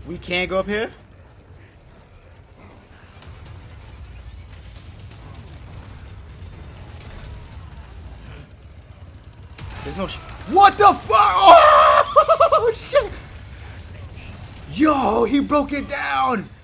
We can't go up here? There's no what the fuck? Oh shit! Yo, he broke it down!